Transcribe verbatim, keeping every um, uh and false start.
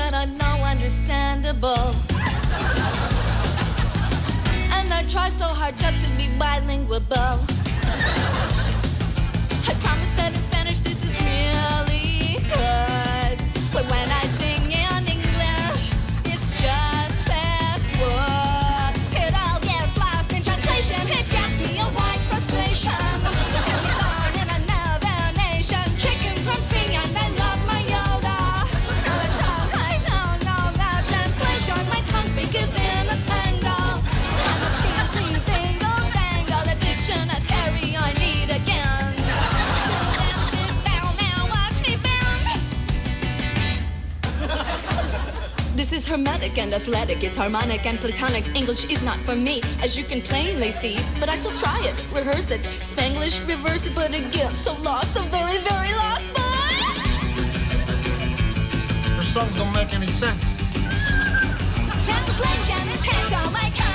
that are no understandable. And I try so hard just to be bilingual. I promise that in Spanish this is really good, but when I sing in English, it's just bad word. It all gets lost in translation. It gets me a wide frustration. Born in another nation, chickens from Fee, and I love my Yoda. Now it's all I don't know that translation. My tongue speak is in a tango. I'm a thief, thief, dingle, dangle, the dictionary I need again. Sit down now, watch me bend. This is hermetic and athletic. It's harmonic and platonic. English is not for me, as you can plainly see. But I still try it, rehearse it, Spanglish, reverse it. But again, so lost, so very, very lost, boy. Her songs don't make any sense. Translation, it takes all my